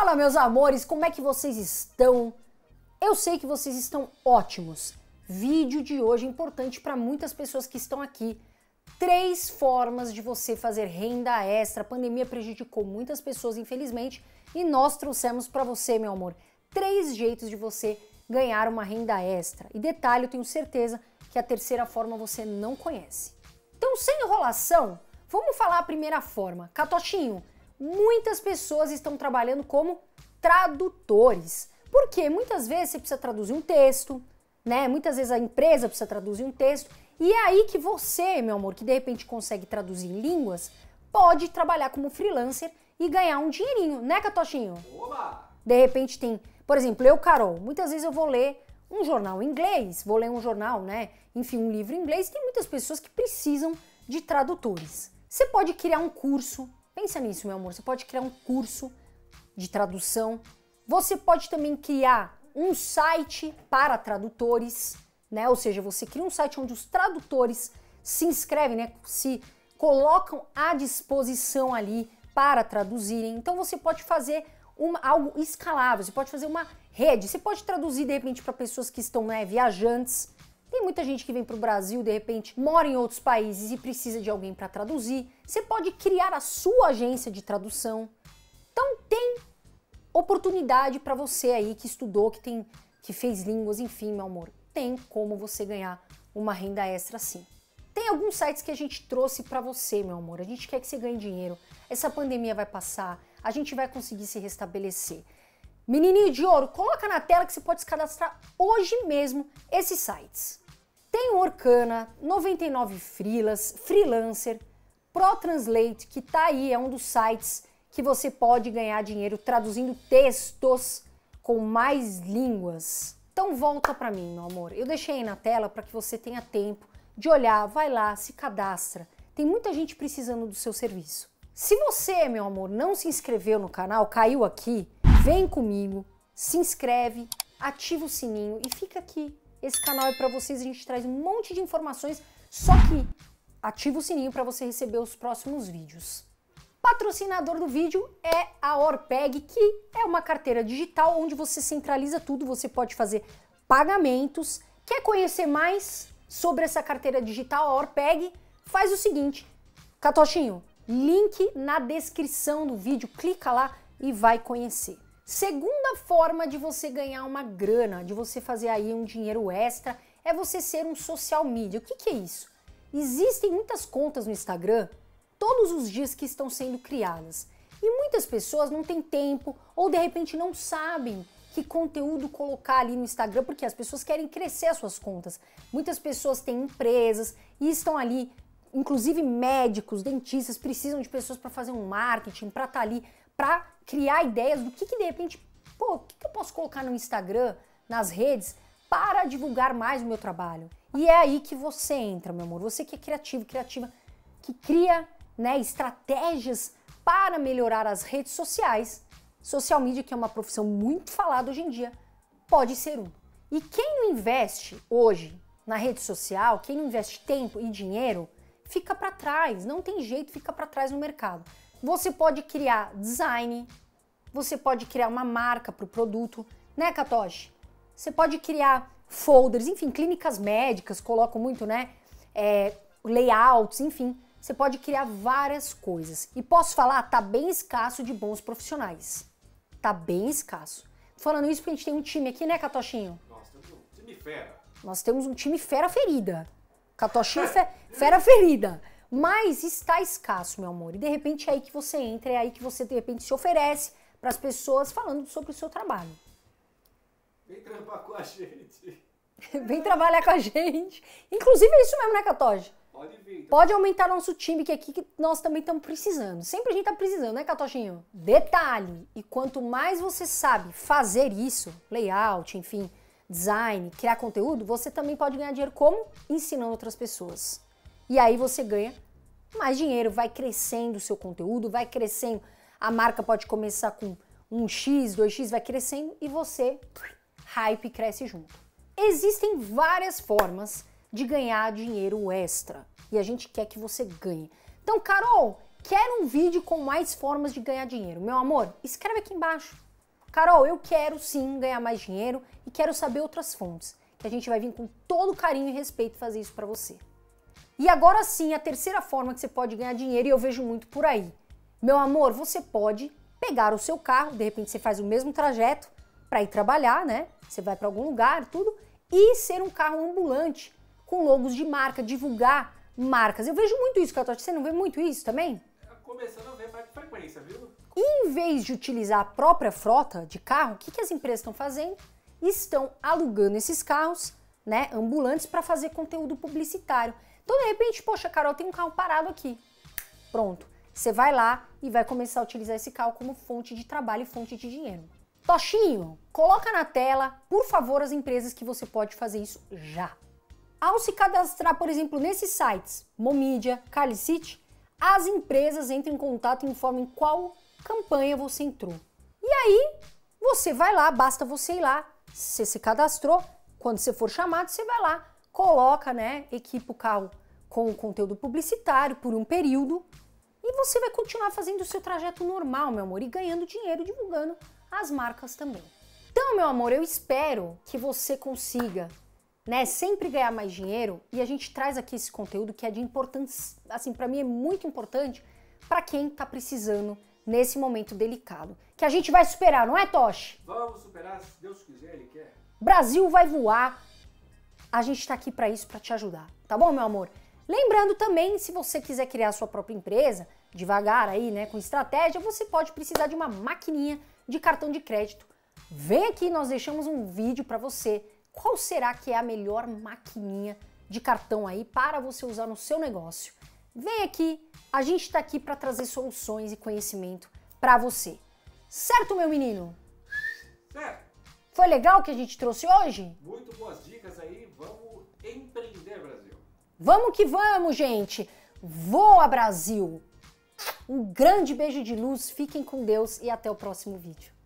Fala, meus amores, como é que vocês estão? Eu sei que vocês estão ótimos. Vídeo de hoje importante para muitas pessoas que estão aqui. 3 formas de você fazer renda extra. A pandemia prejudicou muitas pessoas, infelizmente, e nós trouxemos para você, meu amor, 3 jeitos de você ganhar uma renda extra. E detalhe, eu tenho certeza que a terceira forma você não conhece. Então, sem enrolação, vamos falar a primeira forma. Catochinho, muitas pessoas estão trabalhando como tradutores. Por quê? Muitas vezes você precisa traduzir um texto, né? Muitas vezes a empresa precisa traduzir um texto. E é aí que você, meu amor, que de repente consegue traduzir em línguas, pode trabalhar como freelancer e ganhar um dinheirinho, né, Catochinho? Oba! De repente tem, por exemplo, eu, Carol, muitas vezes eu vou ler um jornal em inglês, vou ler um jornal, né? Enfim, um livro em inglês. Tem muitas pessoas que precisam de tradutores. Você pode criar um curso, pensa nisso, meu amor, você pode criar um curso de tradução. Você pode também criar um site para tradutores, né? Ou seja, você cria um site onde os tradutores se inscrevem, né? Se colocam à disposição ali para traduzirem. Então você pode fazer algo escalável, você pode fazer uma rede, você pode traduzir de repente para pessoas que estão, né, viajantes. Tem muita gente que vem para o Brasil, de repente mora em outros países e precisa de alguém para traduzir. Você pode criar a sua agência de tradução. Então tem oportunidade para você aí que estudou, que fez línguas, enfim, meu amor. Tem como você ganhar uma renda extra sim. Tem alguns sites que a gente trouxe para você, meu amor. A gente quer que você ganhe dinheiro. Essa pandemia vai passar, a gente vai conseguir se restabelecer. Menininho de ouro, coloca na tela que você pode se cadastrar hoje mesmo esses sites. Tem o Orkana, 99 Freelancer, ProTranslate, que tá aí, é um dos sites que você pode ganhar dinheiro traduzindo textos com mais línguas. Então volta para mim, meu amor. Eu deixei aí na tela para que você tenha tempo de olhar, vai lá, se cadastra. Tem muita gente precisando do seu serviço. Se você, meu amor, não se inscreveu no canal, caiu aqui, vem comigo, se inscreve, ativa o sininho e fica aqui. Esse canal é para vocês, a gente traz um monte de informações, só que ativa o sininho para você receber os próximos vídeos. Patrocinador do vídeo é a Orpeg, que é uma carteira digital onde você centraliza tudo, você pode fazer pagamentos. Quer conhecer mais sobre essa carteira digital, a Orpeg? Faz o seguinte, Catochinho, link na descrição do vídeo, clica lá e vai conhecer. Segunda forma de você ganhar uma grana, de você fazer aí um dinheiro extra, é você ser um social media. O que é isso? Existem muitas contas no Instagram todos os dias que estão sendo criadas. E muitas pessoas não têm tempo ou de repente não sabem que conteúdo colocar ali no Instagram, porque as pessoas querem crescer as suas contas. Muitas pessoas têm empresas e estão ali, inclusive médicos, dentistas, precisam de pessoas para fazer um marketing, para estar ali, para criar ideias do que de repente, pô, o que eu posso colocar no Instagram, nas redes, para divulgar mais o meu trabalho. E é aí que você entra, meu amor. Você que é criativo, criativa, que cria, né, estratégias para melhorar as redes sociais. Social media, que é uma profissão muito falada hoje em dia, pode ser um. E quem não investe hoje na rede social, quem não investe tempo e dinheiro, fica para trás, não tem jeito, fica para trás no mercado. Você pode criar design, você pode criar uma marca para o produto, né, Katoshi? Você pode criar folders, enfim, clínicas médicas colocam muito, né, layouts, enfim. Você pode criar várias coisas. E posso falar, tá bem escasso de bons profissionais. Tá bem escasso. Falando isso porque a gente tem um time aqui, né, Catochinho? Nós temos um time fera. Nós temos um time fera ferida. Catochinho fera ferida. Mas está escasso, meu amor. E de repente é aí que você entra, é aí que você de repente se oferece para as pessoas falando sobre o seu trabalho. Vem trampar com a gente. Vem trabalhar com a gente. Inclusive é isso mesmo, né, Catoche? Pode vir. Pode aumentar nosso time, que aqui que nós também estamos precisando. Sempre a gente está precisando, né, Catochinho? Detalhe, e quanto mais você sabe fazer isso, layout, enfim, design, criar conteúdo, você também pode ganhar dinheiro como? Ensinando outras pessoas. E aí você ganha mais dinheiro, vai crescendo o seu conteúdo, vai crescendo. A marca pode começar com 1x, 2x, vai crescendo e você, hype, cresce junto. Existem várias formas de ganhar dinheiro extra e a gente quer que você ganhe. Então, Carol, quer um vídeo com mais formas de ganhar dinheiro? Meu amor, escreve aqui embaixo. Carol, eu quero sim ganhar mais dinheiro e quero saber outras fontes, que a gente vai vir com todo carinho e respeito fazer isso para você. E agora sim, a terceira forma que você pode ganhar dinheiro, e eu vejo muito por aí. Meu amor, você pode pegar o seu carro, de repente você faz o mesmo trajeto para ir trabalhar, né? Você vai para algum lugar, tudo, e ser um carro ambulante com logos de marca, divulgar marcas. Eu vejo muito isso, Catote, você não vê muito isso também? Começando a ver mais frequência, viu? Em vez de utilizar a própria frota de carro, o que as empresas estão fazendo? Estão alugando esses carros, né, ambulantes, para fazer conteúdo publicitário. Então, de repente, poxa, Carol, tem um carro parado aqui. Pronto. Você vai lá e vai começar a utilizar esse carro como fonte de trabalho e fonte de dinheiro. Toshinho, coloca na tela, por favor, as empresas que você pode fazer isso já. Ao se cadastrar, por exemplo, nesses sites, Momidia, Carlicity, as empresas entram em contato e informam em qual campanha você entrou. E aí, você vai lá, basta você ir lá, você se cadastrou, quando você for chamado, você vai lá, coloca, né, equipa o carro com o conteúdo publicitário por um período e você vai continuar fazendo o seu trajeto normal, meu amor, e ganhando dinheiro, divulgando as marcas também. Então, meu amor, eu espero que você consiga, né, sempre ganhar mais dinheiro, e a gente traz aqui esse conteúdo que é de importância, assim, para mim é muito importante para quem tá precisando nesse momento delicado. Que a gente vai superar, não é, Toshi? Vamos superar, se Deus quiser, Ele quer. Brasil vai voar. A gente tá aqui para isso, para te ajudar, tá bom, meu amor? Lembrando também, se você quiser criar sua própria empresa, devagar aí, né, com estratégia, você pode precisar de uma maquininha de cartão de crédito. Vem aqui, nós deixamos um vídeo para você. Qual será que é a melhor maquininha de cartão aí para você usar no seu negócio? Vem aqui, a gente está aqui para trazer soluções e conhecimento para você. Certo, meu menino? Certo. Foi legal o que a gente trouxe hoje? Muito boas dicas aí. Vamos empreender, Brasil. Vamos que vamos, gente! Voa, Brasil! Um grande beijo de luz, fiquem com Deus e até o próximo vídeo.